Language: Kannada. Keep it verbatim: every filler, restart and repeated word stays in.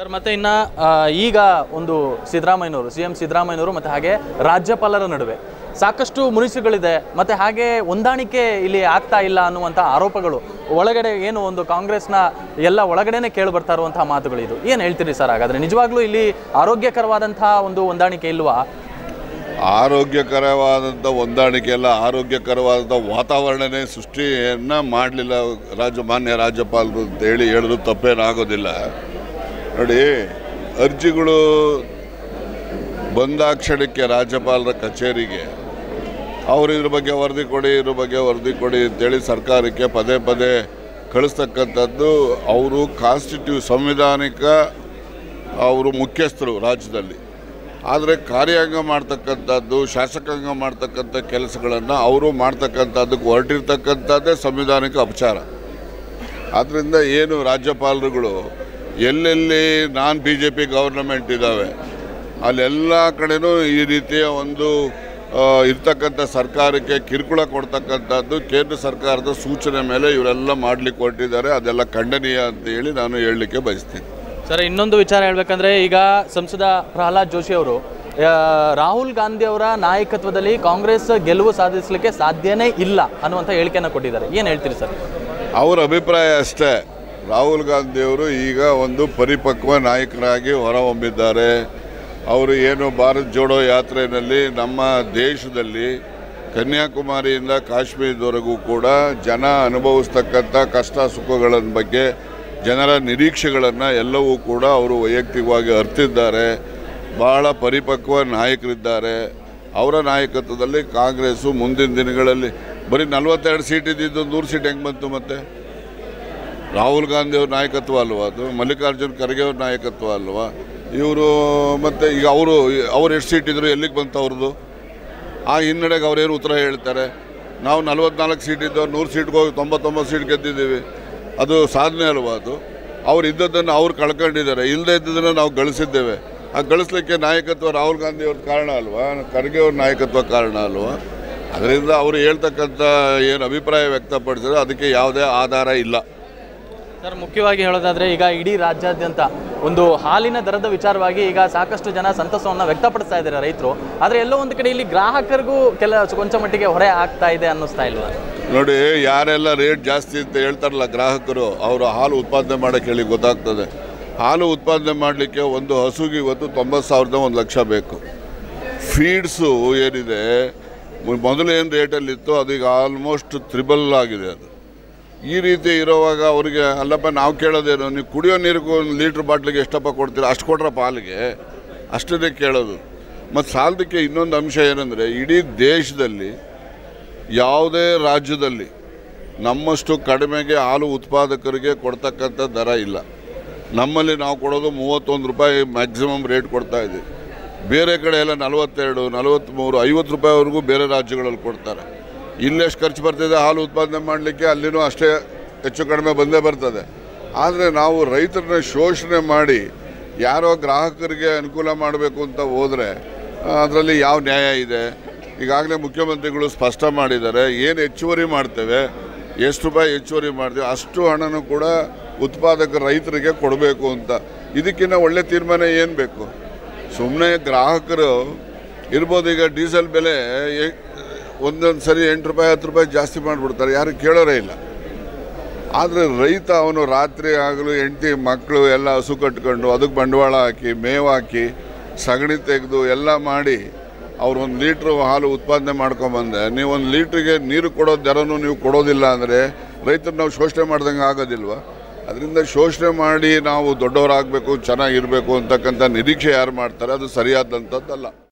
ಸರ್ ಮತ್ತೆ ಇನ್ನ ಈಗ ಒಂದು ಸಿದ್ದರಾಮಯ್ಯನವರು ಸಿಎಂ ಸಿದ್ದರಾಮಯ್ಯನವರು ಮತ್ತೆ ಹಾಗೆ ರಾಜ್ಯಪಾಲರ ನಡುವೆ ಸಾಕಷ್ಟು ಮುನಿಸುಗಳಿದೆ ಮತ್ತೆ ಹಾಗೆ ಹೊಂದಾಣಿಕೆ ಇಲ್ಲಿ ಆಗ್ತಾ ಇಲ್ಲ ಅನ್ನುವಂತ ಆರೋಪಗಳು ಒಳಗಡೆ ಏನು ಒಂದು ಕಾಂಗ್ರೆಸ್ನ ಎಲ್ಲ ಒಳಗಡೆನೆ ಕೇಳಿ ಬರ್ತಾ ಇರುವಂತಹ ಮಾತುಗಳು ಇದು ಏನು ಹೇಳ್ತೀರಿ ಸರ್? ಹಾಗಾದ್ರೆ ನಿಜವಾಗ್ಲೂ ಇಲ್ಲಿ ಆರೋಗ್ಯಕರವಾದಂತಹ ಒಂದು ಹೊಂದಾಣಿಕೆ ಇಲ್ವಾ? ಆರೋಗ್ಯಕರವಾದಂಥ ಹೊಂದಾಣಿಕೆ ಎಲ್ಲ ಆರೋಗ್ಯಕರವಾದಂಥ ವಾತಾವರಣನೇ ಸೃಷ್ಟಿಯನ್ನು ಮಾಡಲಿಲ್ಲ ರಾಜ್ಯ ಮಾನ್ಯ ರಾಜ್ಯಪಾಲರು ಅಂತ ಹೇಳಿ ಹೇಳಿದ್ರು ತಪ್ಪೇನಾಗೋದಿಲ್ಲ. ನೋಡಿ, ಅರ್ಜಿಗಳು ಬಂದಾಕ್ಷಣಕ್ಕೆ ರಾಜ್ಯಪಾಲರ ಕಚೇರಿಗೆ ಅವರು ಇದ್ರ ಬಗ್ಗೆ ವರದಿ ಕೊಡಿ ಇದ್ರ ಬಗ್ಗೆ ವರದಿ ಕೊಡಿ ಅಂತೇಳಿ ಸರ್ಕಾರಕ್ಕೆ ಪದೇ ಪದೇ ಕಳಿಸ್ತಕ್ಕಂಥದ್ದು. ಅವರು ಕಾನ್ಸ್ಟಿಟ್ಯೂ ಸಂವಿಧಾನಿಕ ಅವರು ಮುಖ್ಯಸ್ಥರು ರಾಜ್ಯದಲ್ಲಿ, ಆದರೆ ಕಾರ್ಯಾಂಗ ಮಾಡ್ತಕ್ಕಂಥದ್ದು ಶಾಸಕಾಂಗ ಮಾಡ್ತಕ್ಕಂಥ ಕೆಲಸಗಳನ್ನು ಅವರು ಮಾಡ್ತಕ್ಕಂಥದ್ದಕ್ಕೆ ಹೊರಟಿರ್ತಕ್ಕಂಥದ್ದೇ ಸಂವಿಧಾನಿಕ ಅಪಚಾರ. ಆದ್ದರಿಂದ ಏನು ರಾಜ್ಯಪಾಲರುಗಳು ಎಲ್ಲೆಲ್ಲಿ non B J P government ಇದ್ದಾವೆ ಅಲ್ಲೆಲ್ಲ ಕಡೆನೂ ಈ ರೀತಿಯ ಒಂದು ಇರ್ತಕ್ಕಂಥ ಸರ್ಕಾರಕ್ಕೆ ಕಿರುಕುಳ ಕೊಡ್ತಕ್ಕಂಥದ್ದು ಕೇಂದ್ರ ಸರ್ಕಾರದ ಸೂಚನೆ ಮೇಲೆ ಇವರೆಲ್ಲ ಮಾಡಲಿಕ್ಕೆ ಹೊರಟಿದ್ದಾರೆ. ಅದೆಲ್ಲ ಖಂಡನೀಯ ಅಂತ ಹೇಳಿ ನಾನು ಹೇಳಲಿಕ್ಕೆ ಬಯಸ್ತೀನಿ. ಸರ್, ಇನ್ನೊಂದು ವಿಚಾರ ಹೇಳ್ಬೇಕಂದ್ರೆ ಈಗ ಸಂಸದ ಪ್ರಹ್ಲಾದ್ ಜೋಶಿ ಅವರು ರಾಹುಲ್ ಗಾಂಧಿ ಅವರ ನಾಯಕತ್ವದಲ್ಲಿ ಕಾಂಗ್ರೆಸ್ ಗೆಲುವು ಸಾಧಿಸಲಿಕ್ಕೆ ಸಾಧ್ಯನೇ ಇಲ್ಲ ಅನ್ನುವಂಥ ಹೇಳಿಕೆಯನ್ನು ಕೊಟ್ಟಿದ್ದಾರೆ. ಏನು ಹೇಳ್ತೀರಿ ಸರ್? ಅವರ ಅಭಿಪ್ರಾಯ ಅಷ್ಟೇ. ರಾಹುಲ್ ಗಾಂಧಿಯವರು ಈಗ ಒಂದು ಪರಿಪಕ್ವ ನಾಯಕರಾಗಿ ಹೊರಹೊಮ್ಮಿದ್ದಾರೆ. ಅವರು ಏನು ಭಾರತ್ ಜೋಡೋ ಯಾತ್ರೆಯಲ್ಲಿ ನಮ್ಮ ದೇಶದಲ್ಲಿ ಕನ್ಯಾಕುಮಾರಿಯಿಂದ ಕಾಶ್ಮೀರದವರೆಗೂ ಕೂಡ ಜನ ಅನುಭವಿಸ್ತಕ್ಕಂಥ ಕಷ್ಟ ಸುಖಗಳ ಬಗ್ಗೆ ಜನರ ನಿರೀಕ್ಷೆಗಳನ್ನು ಎಲ್ಲವೂ ಕೂಡ ಅವರು ವೈಯಕ್ತಿಕವಾಗಿ ಅರ್ತಿದ್ದಾರೆ. ಭಾಳ ಪರಿಪಕ್ವ ನಾಯಕರಿದ್ದಾರೆ. ಅವರ ನಾಯಕತ್ವದಲ್ಲಿ ಕಾಂಗ್ರೆಸ್ಸು ಮುಂದಿನ ದಿನಗಳಲ್ಲಿ ಬರೀ ನಲ್ವತ್ತೆರಡು ಸೀಟ್ ಇದ್ದಿದ್ದು ನೂರು ಸೀಟ್ ಹೆಂಗೆ ಬಂತು? ಮತ್ತೆ ರಾಹುಲ್ ಗಾಂಧಿ ಅವ್ರ ನಾಯಕತ್ವ ಅಲ್ವಾ ಅದು? ಮಲ್ಲಿಕಾರ್ಜುನ್ ಖರ್ಗೆ ಅವ್ರ ನಾಯಕತ್ವ ಅಲ್ವಾ ಇವರು? ಮತ್ತು ಈಗ ಅವರು ಅವ್ರು ಎಷ್ಟು ಸೀಟ್ ಇದ್ರು ಎಲ್ಲಿಗೆ ಬಂತು ಅವ್ರದ್ದು? ಆ ಹಿನ್ನಡೆಗೆ ಅವ್ರೇನು ಉತ್ತರ ಹೇಳ್ತಾರೆ? ನಾವು ನಲ್ವತ್ನಾಲ್ಕು ಸೀಟ್ ಇದ್ದವ್ರು ನೂರು ಸೀಟ್ಗೆ ಹೋಗಿ ತೊಂಬತ್ತೊಂಬತ್ತು ಸೀಟ್ ಗೆದ್ದಿದ್ದೀವಿ, ಅದು ಸಾಧನೆ ಅಲ್ವಾ ಅದು? ಅವ್ರು ಇದ್ದದ್ದನ್ನು ಅವ್ರು ಕಳ್ಕೊಂಡಿದ್ದಾರೆ, ಇಲ್ಲದೇ ಇದ್ದದನ್ನು ನಾವು ಗಳಿಸಿದ್ದೇವೆ. ಆ ಗಳಿಸ್ಲಿಕ್ಕೆ ನಾಯಕತ್ವ ರಾಹುಲ್ ಗಾಂಧಿ ಅವ್ರ ಕಾರಣ ಅಲ್ವಾ? ಖರ್ಗೆ ಅವ್ರ ನಾಯಕತ್ವ ಕಾರಣ ಅಲ್ವಾ? ಅದರಿಂದ ಅವರು ಹೇಳ್ತಕ್ಕಂಥ ಏನು ಅಭಿಪ್ರಾಯ ವ್ಯಕ್ತಪಡಿಸಿದ್ರೆ ಅದಕ್ಕೆ ಯಾವುದೇ ಆಧಾರ ಇಲ್ಲ. ಸರ್, ಮುಖ್ಯವಾಗಿ ಹೇಳೋದಾದರೆ ಈಗ ಇಡೀ ರಾಜ್ಯಾದ್ಯಂತ ಒಂದು ಹಾಲಿನ ದರದ ವಿಚಾರವಾಗಿ ಈಗ ಸಾಕಷ್ಟು ಜನ ಸಂತಸವನ್ನು ವ್ಯಕ್ತಪಡಿಸ್ತಾ ಇದ್ದಾರೆ ರೈತರು. ಆದರೆ ಎಲ್ಲೋ ಒಂದು ಕಡೆ ಇಲ್ಲಿ ಗ್ರಾಹಕರಿಗೂ ಕೆಲ ಕೊಂಚ ಮಟ್ಟಿಗೆ ಹೊರೆ ಆಗ್ತಾ ಇದೆ ಅನ್ನಿಸ್ತಾ ಇಲ್ವಾ? ನೋಡಿ, ಯಾರೆಲ್ಲ ರೇಟ್ ಜಾಸ್ತಿ ಅಂತ ಹೇಳ್ತಾರಲ್ಲ ಗ್ರಾಹಕರು, ಅವರು ಹಾಲು ಉತ್ಪಾದನೆ ಮಾಡೋಕ್ಕೆ ಹೇಳಿ ಗೊತ್ತಾಗ್ತದೆ. ಹಾಲು ಉತ್ಪಾದನೆ ಮಾಡಲಿಕ್ಕೆ ಒಂದು ಹಸುಗೆ ಇವತ್ತು ತೊಂಬತ್ತು ಸಾವಿರದ ಒಂದು ಲಕ್ಷ ಬೇಕು. ಫೀಡ್ಸು ಏನಿದೆ ಮೊದಲು ಏನು ರೇಟಲ್ಲಿತ್ತು ಅದೀಗ ಆಲ್ಮೋಸ್ಟ್ ತ್ರಿಬಲ್ ಆಗಿದೆ. ಅದು ಈ ರೀತಿ ಇರೋವಾಗ ಅವರಿಗೆ ಅಲ್ಲಪ್ಪ ನಾವು ಕೇಳೋದೇನು, ನೀವು ಕುಡಿಯೋ ನೀರಿಗೂ ಒಂದು ಲೀಟ್ರ್ ಬಾಟ್ಲಿಗೆ ಎಷ್ಟಪ್ಪ ಕೊಡ್ತೀರ, ಅಷ್ಟು ಕೊಟ್ರಪ್ಪ ಹಾಲಿಗೆ, ಅಷ್ಟನ್ನೇ ಕೇಳೋದು. ಮತ್ತು ಸಾಲದಕ್ಕೆ ಇನ್ನೊಂದು ಅಂಶ ಏನಂದರೆ, ಇಡೀ ದೇಶದಲ್ಲಿ ಯಾವುದೇ ರಾಜ್ಯದಲ್ಲಿ ನಮ್ಮಷ್ಟು ಕಡಿಮೆಗೆ ಹಾಲು ಉತ್ಪಾದಕರಿಗೆ ಕೊಡ್ತಕ್ಕಂಥ ದರ ಇಲ್ಲ. ನಮ್ಮಲ್ಲಿ ನಾವು ಕೊಡೋದು ಮೂವತ್ತೊಂದು ರೂಪಾಯಿ ಮ್ಯಾಕ್ಸಿಮಮ್ ರೇಟ್ ಕೊಡ್ತಾಯಿದ್ದೀವಿ. ಬೇರೆ ಕಡೆ ಎಲ್ಲ ನಲವತ್ತೆರಡು ನಲವತ್ತ್ಮೂರು ಐವತ್ತು ರೂಪಾಯಿವರೆಗೂ ಬೇರೆ ರಾಜ್ಯಗಳಲ್ಲಿ ಕೊಡ್ತಾರೆ. ಇಲ್ಲೆಷ್ಟು ಖರ್ಚು ಬರ್ತಿದೆ ಹಾಲು ಉತ್ಪಾದನೆ ಮಾಡಲಿಕ್ಕೆ, ಅಲ್ಲಿನೂ ಅಷ್ಟೇ ಹೆಚ್ಚು ಕಡಿಮೆ ಬಂದೇ ಬರ್ತದೆ. ಆದರೆ ನಾವು ರೈತರನ್ನ ಶೋಷಣೆ ಮಾಡಿ ಯಾರೋ ಗ್ರಾಹಕರಿಗೆ ಅನುಕೂಲ ಮಾಡಬೇಕು ಅಂತ ಹೋದರೆ ಅದರಲ್ಲಿ ಯಾವ ನ್ಯಾಯ ಇದೆ? ಈಗಾಗಲೇ ಮುಖ್ಯಮಂತ್ರಿಗಳು ಸ್ಪಷ್ಟ ಮಾಡಿದ್ದಾರೆ, ಏನು ಹೆಚ್ಚುವರಿ ಮಾಡ್ತೇವೆ, ಎಷ್ಟು ರೂಪಾಯಿ ಹೆಚ್ಚುವರಿ ಮಾಡ್ತೀವಿ ಅಷ್ಟು ಹಣನೂ ಕೂಡ ಉತ್ಪಾದಕ ರೈತರಿಗೆ ಕೊಡಬೇಕು ಅಂತ. ಇದಕ್ಕಿಂತ ಒಳ್ಳೆ ತೀರ್ಮಾನ ಏನು ಬೇಕು? ಸುಮ್ಮನೆ ಗ್ರಾಹಕರು ಇರ್ಬೋದು. ಈಗ ಡೀಸೆಲ್ ಬೆಲೆ ಒಂದೊಂದು ಸರಿ ಎಂಟು ರೂಪಾಯಿ ಹತ್ತು ರೂಪಾಯಿ ಜಾಸ್ತಿ ಮಾಡಿಬಿಡ್ತಾರೆ, ಯಾರು ಕೇಳೋರೇ ಇಲ್ಲ. ಆದರೆ ರೈತ ಅವನು ರಾತ್ರಿ ಆಗಲು ಹೆಂಡತಿ ಮಕ್ಕಳು ಎಲ್ಲ ಹಸು ಕಟ್ಕೊಂಡು ಅದಕ್ಕೆ ಬಂಡವಾಳ ಹಾಕಿ ಮೇವು ಹಾಕಿ ಸಗಣಿ ತೆಗೆದು ಎಲ್ಲ ಮಾಡಿ ಅವ್ರು ಒಂದು ಲೀಟ್ರು ಹಾಲು ಉತ್ಪಾದನೆ ಮಾಡ್ಕೊಂಬಂದೆ, ನೀವು ಒಂದು ಲೀಟ್ರಿಗೆ ನೀರು ಕೊಡೋ ದರನೂ ನೀವು ಕೊಡೋದಿಲ್ಲ ಅಂದರೆ ರೈತರು ನಾವು ಶೋಷಣೆ ಮಾಡ್ದಂಗೆ ಆಗೋದಿಲ್ವ? ಅದರಿಂದ ಶೋಷಣೆ ಮಾಡಿ ನಾವು ದೊಡ್ಡವರಾಗಬೇಕು ಚೆನ್ನಾಗಿರಬೇಕು ಅಂತಕ್ಕಂಥ ನಿರೀಕ್ಷೆ ಯಾರು ಮಾಡ್ತಾರೆ ಅದು ಸರಿಯಾದಂಥದ್ದಲ್ಲ.